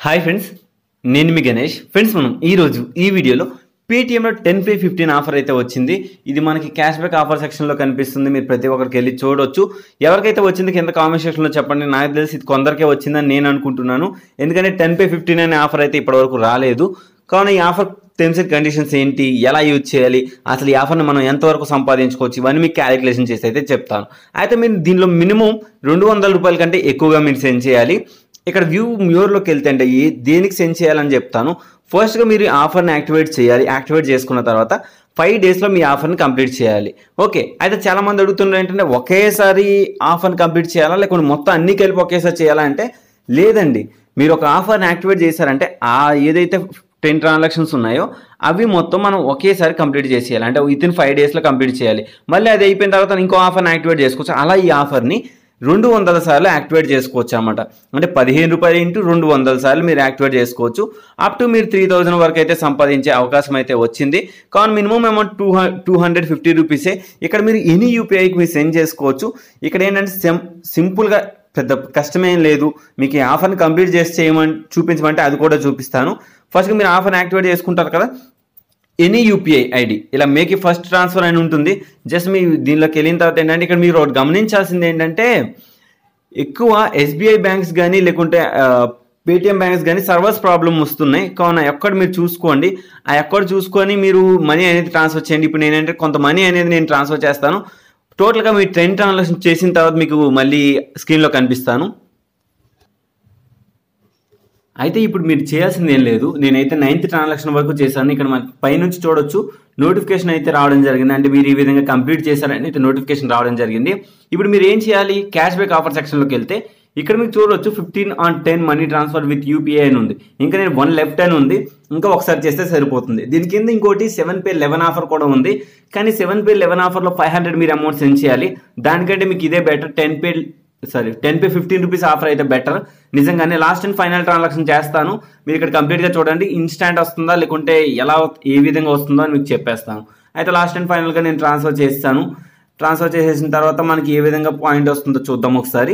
Hi friends, నేను మీ Ganesh. Friends, మనం ఈరోజు ఈ వీడియోలో పేటీఎంలో 10 పే 15 ఆఫర్ అయితే వచ్చింది. ఇది మనకి క్యాష్ బ్యాక్ ఆఫర్ సెక్షన్లో కనిపిస్తుంది. మీరు ప్రతి ఒక్కరికి వెళ్ళి చూడొచ్చు. ఎవరికైతే వచ్చింది కింద కామెంట్ సెక్షన్లో చెప్పండి. నాకు తెలిసి ఇది కొందరికే వచ్చిందని నేను అనుకుంటున్నాను. ఎందుకంటే 10 పే 15 అనే ఆఫర్ అయితే ఇప్పటివరకు రాలేదు. కావున ఈ ఆఫర్ టర్మ్స్ అండ్ కండిషన్స్ ఏంటి, ఎలా యూజ్ చేయాలి, అసలు ఈ ఆఫర్ని మనం ఎంతవరకు సంపాదించుకోవచ్చు, ఇవన్నీ మీకు క్యాలిక్యులేషన్ చేసి అయితే చెప్తాను. అయితే మీరు దీనిలో మినిమం 200 రూపాయల కంటే ఎక్కువగా మీరు సెండ్ చేయాలి. ఇక్కడ వ్యూ మ్యూర్లోకి వెళ్తే అంటే దేనికి సెండ్ చేయాలని చెప్తాను. ఫస్ట్గా మీరు ఆఫర్ని యాక్టివేట్ చేయాలి. యాక్టివేట్ చేసుకున్న తర్వాత 5 డేస్లో మీ ఆఫర్ని కంప్లీట్ చేయాలి. ఓకే, అయితే చాలామంది అడుగుతున్నారు ఏంటంటే ఒకేసారి ఆఫర్ని కంప్లీట్ చేయాలా, లేకుంటే మొత్తం అన్ని కలిపి ఒకేసారి చేయాలా అంటే లేదండి. మీరు ఒక ఆఫర్ని యాక్టివేట్ చేశారంటే ఏదైతే 10 ట్రాన్సాక్షన్స్ ఉన్నాయో అవి మొత్తం మనం ఒకేసారి కంప్లీట్ చేసేయాలి. అంటే వితిన్ 5 డేస్లో కంప్లీట్ చేయాలి. మళ్ళీ అది అయిపోయిన తర్వాత ఇంకో ఆఫర్ని యాక్టివేట్ చేసుకోవచ్చు. అలా ఈ ఆఫర్ని 200 సార్లు యాక్టివేట్ చేసుకోవచ్చు అనమాట. అంటే 15 రూపాయలు ఇంటూ 200 సార్లు మీరు యాక్టివేట్ చేసుకోవచ్చు. అప్ టు మీరు 3000 వరకు అయితే సంపాదించే అవకాశం అయితే వచ్చింది. కానీ మినిమం అమౌంట్ 250 రూపీసే. ఇక్కడ మీరు ఎనీ యూపీఐకి మీరు సెండ్ చేసుకోవచ్చు. ఇక్కడ ఏంటంటే సింపుల్గా పెద్ద కష్టమేం లేదు. మీకు ఈ ఆఫర్ని కంప్లీట్ చేసి చూపించమంటే అది కూడా చూపిస్తాను. ఫస్ట్గా మీరు ఆఫర్ని యాక్టివేట్ చేసుకుంటారు కదా, ఎనీ యూపీఐ ఐడి ఇలా మేక్ ఫస్ట్ ట్రాన్స్ఫర్ అని ఉంటుంది. జస్ట్ మీ దీనిలోకి వెళ్ళిన తర్వాత ఏంటంటే ఇక్కడ మీరు గమనించాల్సింది ఏంటంటే ఎక్కువ ఎస్బీఐ బ్యాంక్స్ కానీ లేకుంటే పేటిఎం బ్యాంక్స్ కానీ సర్వర్స్ ప్రాబ్లమ్ వస్తున్నాయి. కావున ఎక్కడ మీరు చూసుకోండి. ఆ ఎక్కడ చూసుకొని మీరు మనీ అనేది ట్రాన్స్ఫర్ చేయండి. ఇప్పుడు నేనంటే కొంత మనీ అనేది నేను ట్రాన్స్ఫర్ చేస్తాను. టోటల్గా మీరు 10 ట్రాన్సాక్షన్ చేసిన తర్వాత మీకు మళ్ళీ స్క్రీన్లో కనిపిస్తాను. అయితే ఇప్పుడు మీరు చేయాల్సింది ఏం లేదు. నేనైతే 9th ట్రాన్సాక్షన్ వరకు చేశాను. ఇక్కడ మన పైనుంచి చూడొచ్చు నోటిఫికేషన్ అయితే రావడం జరిగింది. అంటే మీరు ఈ విధంగా కంప్లీట్ చేశారని అయితే నోటిఫికేషన్ రావడం జరిగింది. ఇప్పుడు మీరు ఏం చేయాలి, క్యాష్ బ్యాక్ ఆఫర్ సెక్షన్లోకి వెళ్తే ఇక్కడ మీకు చూడవచ్చు 15/10 మనీ ట్రాన్స్ఫర్ విత్ యూపీఐ అని ఉంది. ఇంకా నేను 1 లెఫ్ట్ అని ఉంది. ఇంకా ఒకసారి చేస్తే సరిపోతుంది. దీని కింద ఇంకోటి 7 పే 11 ఆఫర్ కూడా ఉంది. కానీ 7 పే 11 ఆఫర్లో 500 మీరు అమౌంట్ సెండ్ చేయాలి. దానికంటే మీకు ఇదే బెటర్. 10 పే 15 రూపీస్ ఆఫర్ అయితే బెటర్. నిజంగానే లాస్ట్ అండ్ ఫైనల్ ట్రాన్సాక్షన్ చేస్తాను. మీరు ఇక్కడ కంప్లీట్గా చూడండి. ఇన్స్టాంట్ వస్తుందా లేకుంటే ఏ విధంగా వస్తుందో అని మీకు చెప్పేస్తాను. అయితే లాస్ట్ అండ్ ఫైనల్గా నేను ట్రాన్స్ఫర్ చేస్తాను. ట్రాన్స్ఫర్ చేసేసిన తర్వాత మనకి ఏ విధంగా పాయింట్ వస్తుందో చూద్దాం ఒకసారి.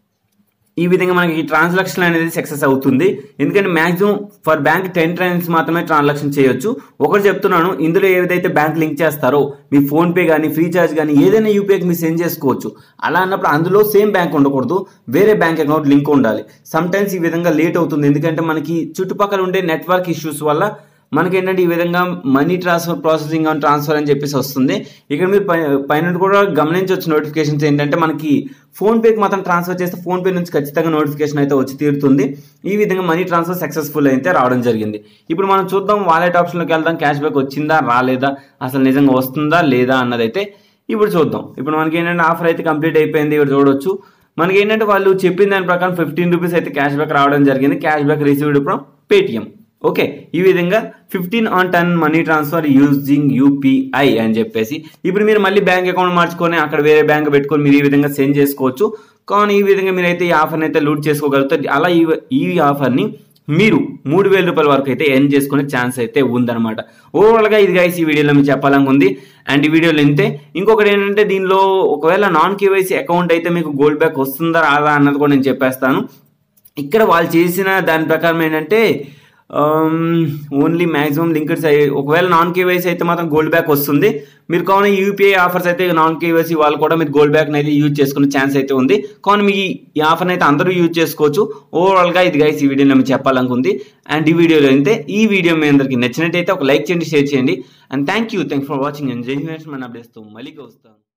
ఈ విధంగా మనకి ఈ ట్రాన్సాక్షన్ అనేది సక్సెస్ అవుతుంది. ఎందుకంటే మాక్సిమం ఫర్ బ్యాంక్ 10 ట్రాన్స్ మాత్రమే ట్రాన్సాక్షన్ చేయొచ్చు. ఒకటి చెప్తున్నాను, ఇందులో ఏదైతే బ్యాంక్ లింక్ చేస్తారో మీ ఫోన్పే కానీ ఫ్రీచార్జ్ కానీ ఏదైనా యూపీఐకి మీరు సెండ్ చేసుకోవచ్చు. అలా అన్నప్పుడు అందులో సేమ్ బ్యాంక్ ఉండకూడదు, వేరే బ్యాంక్ అకౌంట్ లింక్ ఉండాలి. సమ్టైమ్స్ ఈ విధంగా లేట్ అవుతుంది. ఎందుకంటే మనకి చుట్టుపక్కల ఉండే నెట్వర్క్ ఇష్యూస్ వల్ల మనకి ఏంటంటే ఈ విధంగా money transfer processing on transfer అని చెప్పేసి వస్తుంది. ఇక్కడ మీరు పైన కూడా గమనించవచ్చు నోటిఫికేషన్స్ ఏంటంటే మనకి ఫోన్పేకి మాత్రం ట్రాన్స్ఫర్ చేస్తే ఫోన్పే నుంచి ఖచ్చితంగా నోటిఫికేషన్ అయితే వచ్చి తీరుతుంది. ఈ విధంగా మనీ ట్రాన్స్ఫర్ సక్సెస్ఫుల్ అయితే రావడం జరిగింది. ఇప్పుడు మనం చూద్దాం, వాలెట్ ఆప్షన్లోకి వెళ్దాం. క్యాష్ బ్యాక్ వచ్చిందా రాలేదా, అసలు నిజంగా వస్తుందా లేదా అన్నదైతే ఇప్పుడు చూద్దాం. ఇప్పుడు మనకి ఏంటంటే ఆఫర్ అయితే కంప్లీట్ అయిపోయింది. ఇక్కడ చూడొచ్చు మనకి ఏంటంటే వాళ్ళు చెప్పిన దాని ప్రకారం 15 రూపీస్ అయితే క్యాష్ బ్యాక్ రావడం జరిగింది. Cash back received from Paytm. Okay, ఈ విధంగా 15/10 మనీ ట్రాన్స్ఫర్ యూజింగ్ యూపీఐ అని చెప్పేసి ఇప్పుడు మీరు మళ్ళీ బ్యాంక్ అకౌంట్ మార్చుకొని అక్కడ వేరే బ్యాంక్ పెట్టుకొని మీరు ఈ విధంగా సెండ్ చేసుకోవచ్చు. కానీ ఈ విధంగా మీరైతే ఈ ఆఫర్ని అయితే లూట్ చేసుకోగలుగుతారు. అలా ఈ ఆఫర్ని మీరు 3000 రూపాయల వరకు అయితే ఎర్న్ చేసుకునే ఛాన్స్ అయితే ఉందన్నమాట. ఓవరాల్గా ఇది గైస్ ఈ వీడియోలో మీకు చెప్పాలని ఉంది. అండ్ ఈ వీడియోలో ఇంతే. ఇంకొకటి ఏంటంటే దీనిలో ఒకవేళ నాన్ కేవైసీ అకౌంట్ అయితే మీకు గోల్డ్ బ్యాక్ వస్తుందా రాదా అన్నది కూడా నేను చెప్పేస్తాను. ఇక్కడ వాళ్ళు చేసిన దాని ప్రకారం ఏంటంటే ఓన్లీ మ్యాక్సిమం లింక్డ్స్ ఒకవేళ నాన్ కేవైసీ అయితే మాత్రం గోల్డ్ బ్యాక్ వస్తుంది. మీరు కావున యూపీఐ ఆఫర్స్ అయితే నాన్ కేవైసీ వాళ్ళు కూడా మీరు గోల్డ్ బ్యాక్ అయితే యూజ్ చేసుకునే ఛాన్స్ అయితే ఉంది. కానీ మీ ఈ ఆఫర్ని అయితే అందరూ యూజ్ చేసుకోవచ్చు. ఓవరాల్గా ఇది గైస్ ఈ వీడియోలో మీకు చెప్పాలనుకుంది. అండ్ ఈ వీడియోలో అయితే ఈ వీడియో మీ అందరికి నచ్చినట్టయితే ఒక లైక్ చేయండి, షేర్ చేయండి. And thank you for watching. And Jai Hind. మన అప్డేట్స్తో మళ్ళీ వస్తాం.